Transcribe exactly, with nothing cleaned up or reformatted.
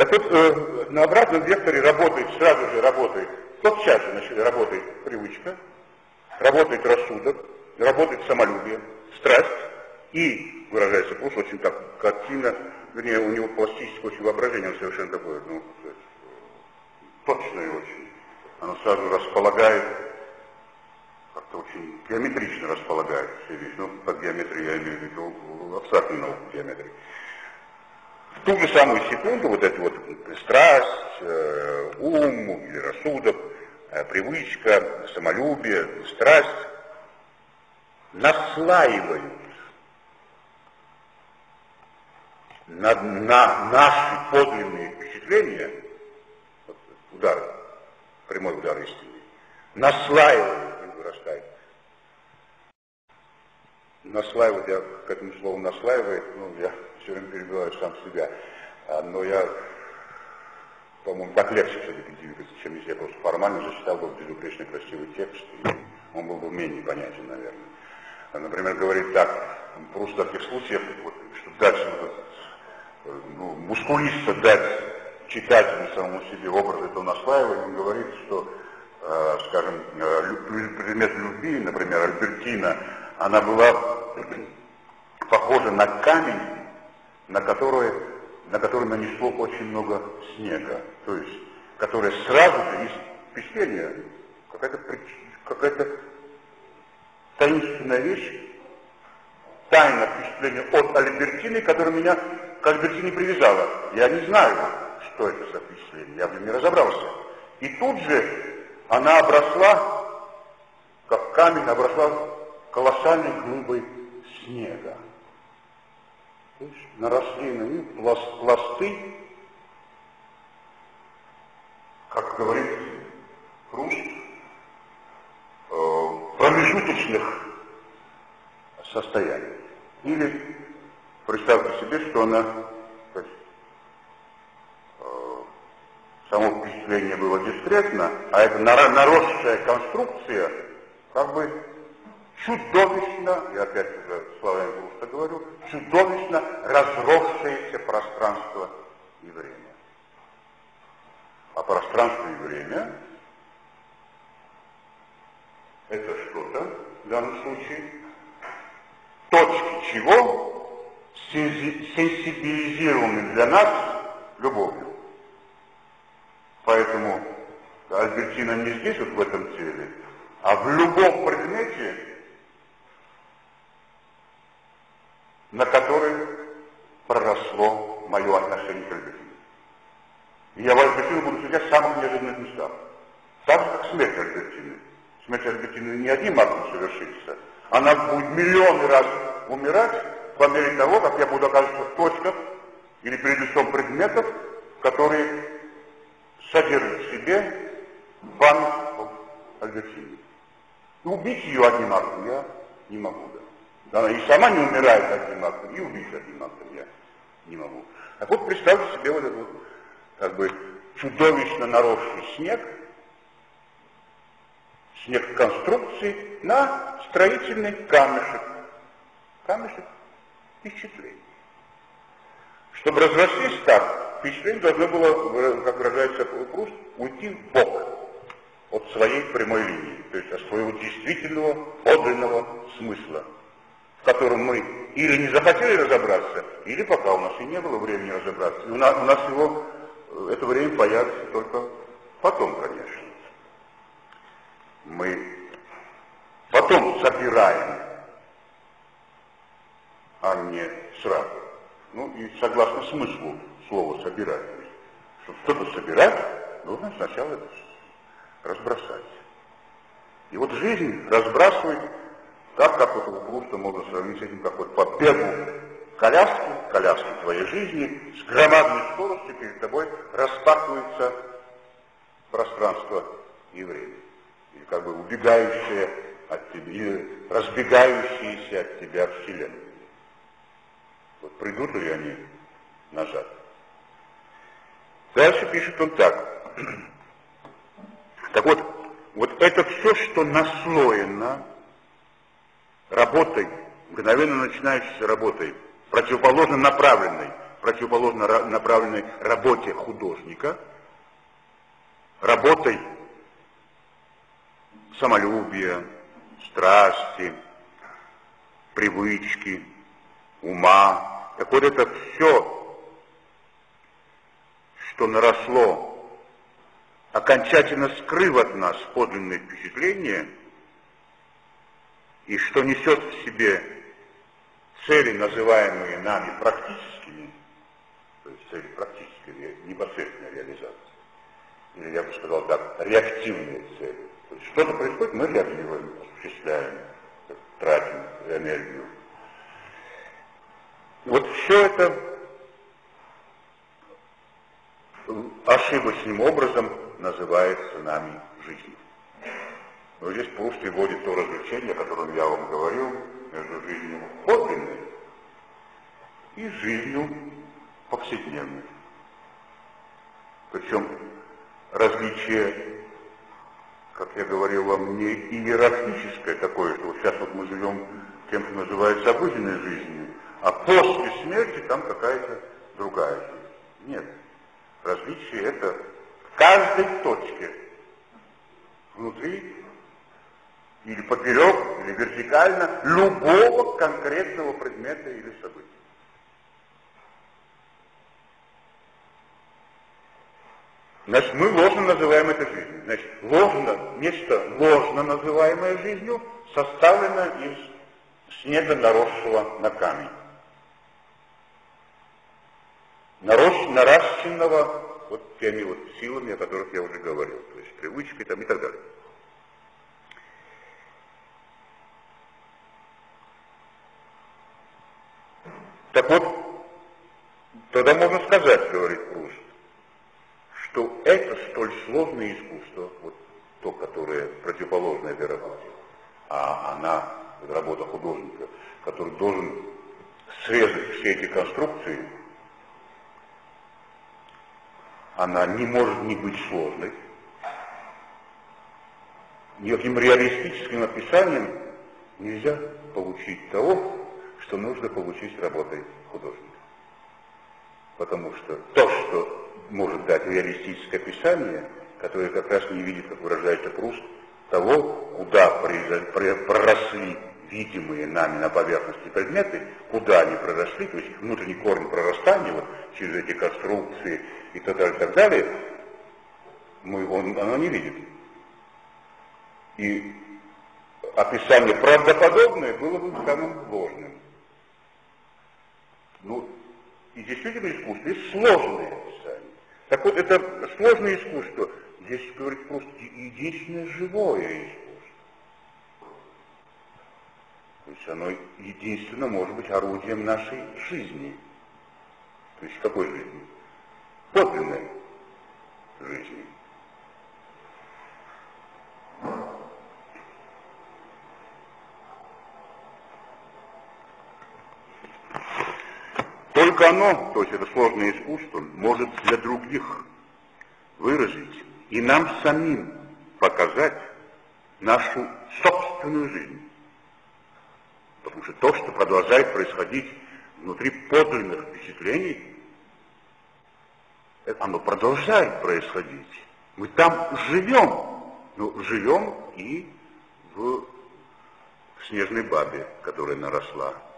Так вот, э, на обратном векторе работает, сразу же работает, тотчас же значит, работает привычка, работает рассудок, работает самолюбие, страсть, и, выражается Пруст, очень так картина, вернее, у него пластическое очень воображение, он совершенно такое, ну, точное очень. Оно сразу располагает, как-то очень геометрично располагает все вещи. Ну, под геометрией я имею в виду абстрактную науку геометрии. В ту же самую секунду вот эта вот страсть, э, ум или рассудок, э, привычка, самолюбие, страсть наслаивают на, на наши подлинные впечатления, вот, удар, прямой удар истины, наслаивают и вырастают. Наслаивать, я к этому слову наслаивает, ну, я все время перебиваю сам себя, но я, по-моему, так легче все-таки двигаться, чем если я просто формально зачитал бы безупречно красивый текст, и он был бы менее понятен, наверное. Например, говорит так, просто в таких случаях, вот, чтобы дать ну, мускулисто дать читателю самому себе образ этого наслаивания, он говорит, что, э, скажем, э, предмет любви, например, Альбертина, она была похожа на камень, на который, на который нанесло очень много снега. То есть, которое сразу же из впечатления, какая-то, какая-то таинственная вещь, тайное впечатление от Альбертины, которое меня к Альбертине привязало. Я не знаю, что это за впечатление, я в нем не разобрался. И тут же она обросла, как камень, обросла колоссальной глыбой снега. То есть наросли на них пласт, пласты, как говорит Пруст, э, промежуточных состояний. Или представьте себе, что она, то есть, э, само впечатление было дискретно, а эта наросшая конструкция как бы чудовищно, я опять уже словами Пруста говорю, чудовищно разросшееся пространство и время. А пространство и время это что-то в данном случае, точки чего сенсибилизированы для нас любовью. Поэтому Альбертина не здесь, вот в этом теле, а в любом предмете, на который проросло мое отношение к Альбертине. И я в Альбертину буду судить в самых неожиданных местах. Так же, как смерть Альбертины. Смерть Альбертины не одним актом совершится. Она будет миллионы раз умирать по мере того, как я буду оказываться в точках или перед лицом предметов, которые содержат в себе память об Альбертине. И убить ее одним актом я не могу. Да. Она и сама не умирает одним актом, и убить одним актом я не могу. Так вот, представьте себе вот этот вот, как бы, чудовищно наросший снег, снег конструкции на строительный камешек. Камешек впечатлений. Чтобы разрослись так, впечатление должно было, как выражается Пруст, уйти в бок от своей прямой линии, то есть от своего действительного, подлинного смысла, в котором мы или не захотели разобраться, или пока у нас и не было времени разобраться. И у нас, у нас его, это время появится только потом, конечно. Мы потом собираем, а не сразу. Ну и согласно смыслу слова «собирать». Чтобы что-то собирать, нужно сначала это разбросать. И вот жизнь разбрасывает, так как вот у Пруста можно сравнить с этим, как вот по бегу коляски, коляски твоей жизни, с громадной скоростью перед тобой распахивается пространство и время. Или как бы убегающее от тебя, или разбегающиеся от тебя вселенные. Вот придут ли они назад? Дальше пишет он так. Так вот, вот это все, что наслоено работой, мгновенно начинающейся работой, противоположно направленной, противоположно направленной работе художника, работой самолюбия, страсти, привычки, ума. Так вот это все, что наросло, окончательно скрыв от нас подлинные впечатления, и что несет в себе цели, называемые нами практическими, то есть цели практической, непосредственной реализации, или я бы сказал так, реактивные цели. То есть что-то происходит, мы реагируем, осуществляем, тратим энергию. Вот все это ошибочным образом называется нами жизнью. Но здесь Пруст приводит то развлечение, о котором я вам говорил, между жизнью подлинной и жизнью повседневной. Причем различие, как я говорил вам, не иерархическое такое, что вот сейчас вот мы живем тем, что называется обыденной жизнью, а после смерти там какая-то другая жизнь. Нет. Различие это в каждой точке, внутри или поперек, или вертикально любого конкретного предмета или события. Значит, мы ложно называем это жизнью. Значит, ложно, нечто ложно называемое жизнью составлено из снега, наросшего на камень. Нарос, наращенного вот теми вот силами, о которых я уже говорил, то есть привычкой там и так далее. Так вот, тогда можно сказать, говорит Пруст, что это столь сложное искусство, вот то, которое противоположно этой работе, а она, это работа художника, который должен срезать все эти конструкции, она не может не быть сложной. Никаким реалистическим описанием нельзя получить того, что нужно получить работой художника. Потому что то, что может дать реалистическое описание, которое как раз не видит, как выражается Пруст, того, куда проросли видимые нами на поверхности предметы, куда они проросли, то есть внутренний корень прорастания вот, через эти конструкции и так далее, и так далее, мы, он, оно не видит. И описание правдоподобное было бы самым ложным. Ну, и действительно искусство, есть сложное описание. Так вот, это сложное искусство, здесь, говорит, просто единственное живое искусство. То есть оно единственно может быть орудием нашей жизни. То есть какой жизни? Подлинной жизни. Только оно, то есть это сложное искусство, может для других выразить и нам самим показать нашу собственную жизнь. Потому что то, что продолжает происходить внутри подлинных впечатлений, оно продолжает происходить. Мы там живем, но живем и в снежной бабе, которая наросла.